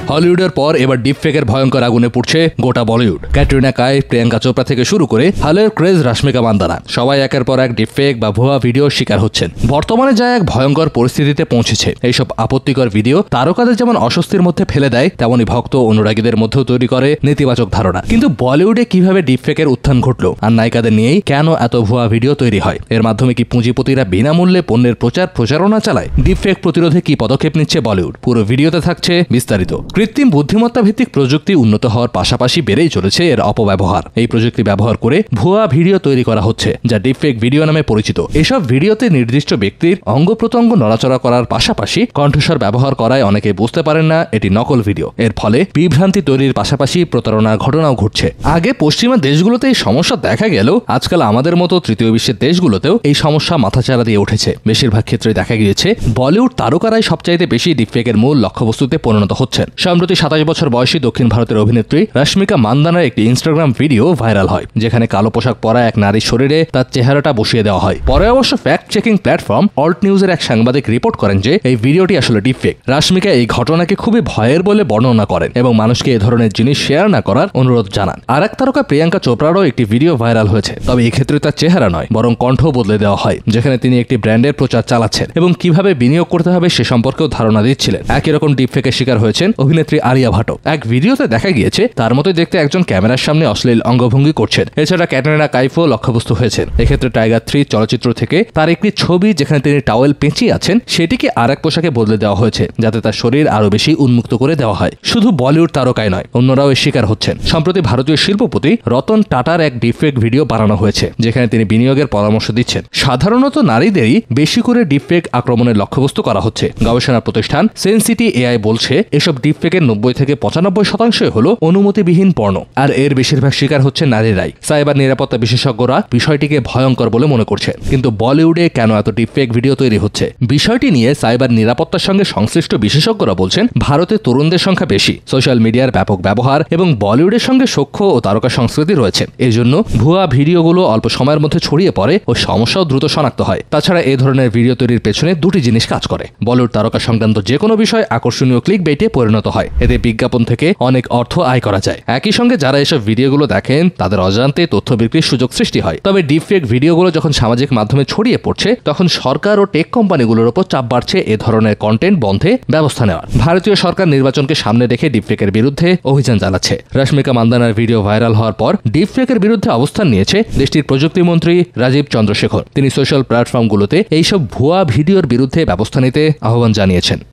হলিউডের পর এবার ডিপফেকের ভয়ঙ্কর আগুনে পুড়ছে গোটা বলিউড। ক্যাটরিনা কাইফ, প্রিয়াঙ্কা চোপড়া থেকে শুরু করে হালের ক্রেজ রাশ্মিকা মান্দানা সবাই একের পর এক ডিপফেক বা ভুয়া ভিডিওর শিকার হচ্ছেন। বর্তমানে যা এক ভয়ঙ্কর পরিস্থিতিতে পৌঁছেছে, এইসব আপত্তিকর ভিডিও তারকাদের যেমন অস্বস্তির মধ্যে ফেলে দেয়, তেমনি ভক্ত অনুরাগীদের মধ্যেও তৈরি করে নেতিবাচক ধারণা। কিন্তু বলিউডে কিভাবে ডিপফেকের উত্থান ঘটলো আর নায়িকাদের নিয়েই কেন এত ভুয়া ভিডিও তৈরি হয়? এর মাধ্যমে কি পুঁজিপতিরা বিনামূল্যে পণ্যের প্রচারণা চালায়? ডিপফেক প্রতিরোধে কি পদক্ষেপ নিচ্ছে বলিউড? পুরো ভিডিওতে থাকছে বিস্তারিত। কৃত্রিম বুদ্ধিমত্তা ভিত্তিক প্রযুক্তি উন্নত হওয়ার পাশাপাশি বেড়েই চলেছে এর অপব্যবহার। এই প্রযুক্তি ব্যবহার করে ভুয়া ভিডিও তৈরি করা হচ্ছে, যা ডিপফেক ভিডিও নামে পরিচিত। এসব ভিডিওতে নির্দিষ্ট ব্যক্তির অঙ্গ প্রত্যঙ্গ নড়াচড়া করার পাশাপাশি কণ্ঠস্বর ব্যবহার করায় অনেকে বুঝতে পারেন না এটি নকল ভিডিও। এর ফলে বিভ্রান্তি তৈরির পাশাপাশি প্রতারণার ঘটনাও ঘটছে। আগে পশ্চিমা দেশগুলোতে এই সমস্যা দেখা গেলেও আজকাল আমাদের মতো তৃতীয় বিশ্বের দেশগুলোতেও এই সমস্যা মাথাচাড়া দিয়ে উঠেছে। বেশিরভাগ ক্ষেত্রে দেখা গিয়েছে বলিউড তারকারাই সবচাইতে বেশি ডিপফেকের মূল লক্ষ্যবস্তুতে পরিণত হচ্ছেন। সম্প্রতি 27 বছর বয়সী দক্ষিণ ভারতের অভিনেত্রী রাশ্মিকা মান্দানার একটি ইনস্টাগ্রাম ভিডিও ভাইরাল হয়, যেখানে কালো পোশাক পরা এক নারীর শরীরে তার চেহারাটা বসিয়ে দেওয়া হয়। পরে অবশ্য ফ্যাক্ট চেকিং প্ল্যাটফর্ম অল্ট নিউজের এক সাংবাদিক রিপোর্ট করেন যে এই ভিডিওটি আসলে ডিপফেক। রাশ্মিকা এই ঘটনাকে খুবই ভয়ের বলে বর্ণনা করেন এবং মানুষকে এ ধরনের জিনিস শেয়ার না করার অনুরোধ জানান। আর এক তারকা প্রিয়াঙ্কা চোপড়ারও একটি ভিডিও ভাইরাল হয়েছে, তবে এক্ষেত্রে তার চেহারা নয় বরং কণ্ঠ বদলে দেওয়া হয়, যেখানে তিনি একটি ব্র্যান্ডের প্রচার চালাচ্ছেন এবং কিভাবে বিনিয়োগ করতে হবে সে সম্পর্কেও ধারণা দিচ্ছিলেন। একই রকম ডিপফেকের শিকার হয়েছেন অভিনেত্রী আলিয়া ভাটও। এক ভিডিওতে দেখা গিয়েছে তার মতোই দেখতে একজন ক্যামেরার সামনে অশ্লীল অঙ্গভঙ্গি করছেন। এছাড়া ক্যাটরিনা কাইফও লক্ষ্যবস্তু হয়েছেন। এক্ষেত্রে টাইগার 3 চলচ্চিত্র থেকে তার একটি ছবি, যেখানে তিনি টাওয়েল পেঁচিয়ে আছেন, সেটিকে আর এক পোশাকে বদলে দেওয়া হয়েছে, যাতে তার শরীর আরো বেশি উন্মুক্ত করে দেওয়া হয়। শুধু বলিউড তারকাই নয়, অন্যরাও এর শিকার হচ্ছেন। সম্প্রতি ভারতীয় শিল্পপতি রতন টাটার এক ডিপফেক ভিডিও বানানো হয়েছে, যেখানে তিনি বিনিয়োগের পরামর্শ দিচ্ছেন। সাধারণত নারীদেরই বেশি করে ডিপফেক আক্রমণের লক্ষ্যবস্তু করা হচ্ছে। গবেষণা প্রতিষ্ঠান সেন্সিটি এআই বলছে এসব ডিপফেকের 90 থেকে 95% হলো অনুমতিবিহীন পর্ণ, আর এর বেশিরভাগ শিকার হচ্ছে নারীরাই। সাইবার নিরাপত্তা বিশেষজ্ঞরা বিষয়টিকে ভয়ঙ্কর বলে মনে করছেন। কিন্তু বলিউডে কেন এত ডিপফেক ভিডিও তৈরি হচ্ছে? বিষয়টি নিয়ে সাইবার নিরাপত্তার সঙ্গে সংশ্লিষ্ট বিশেষজ্ঞরা বলছেন ভারতে তরুণদের সংখ্যা বেশি, সোশ্যাল মিডিয়ার ব্যাপক ব্যবহার এবং বলিউডের সঙ্গে সখ্য ও তারকা সংস্কৃতি রয়েছে। এজন্য ভুয়া ভিডিওগুলো অল্প সময়ের মধ্যে ছড়িয়ে পড়ে ও সমস্যাও দ্রুত শনাক্ত হয়। তাছাড়া এই ধরনের ভিডিও তৈরির পেছনে দুটি জিনিস কাজ করে। বলিউড তারকা সংক্রান্ত যে কোনো বিষয় আকর্ষণীয় ক্লিক বেইটে পরিণত হয়। এতে বিজ্ঞাপন থেকে অনেক অর্থ আয় করা যায়। একই সঙ্গে যারা এসব ভিডিওগুলো দেখেন তাদের অজান্তে তথ্য বিক্রির সুযোগ সৃষ্টি হয়। তবে ডিপফেক ভিডিওগুলো যখন সামাজিক মাধ্যমে ছড়িয়ে পড়ছে, তখন সরকার ও টেক কোম্পানিগুলোর উপর চাপ বাড়ছে এ ধরনের কন্টেন্ট বন্ধে ব্যবস্থা নেওয়ার। ভারতীয় সরকার নির্বাচনকে সামনে রেখে ডিপফেকের বিরুদ্ধে অভিযান চালাচ্ছে। রাশ্মিকা মান্দানার ভিডিও ভাইরাল হওয়ার পর ডিপফেকের বিরুদ্ধে অবস্থান নিয়েছে দেশটির প্রযুক্তিমন্ত্রী রাজীব চন্দ্রশেখর। তিনি সোশ্যাল প্ল্যাটফর্মগুলোতে এইসব ভুয়া ভিডিওর বিরুদ্ধে ব্যবস্থা নিতে আহ্বান জানিয়েছেন।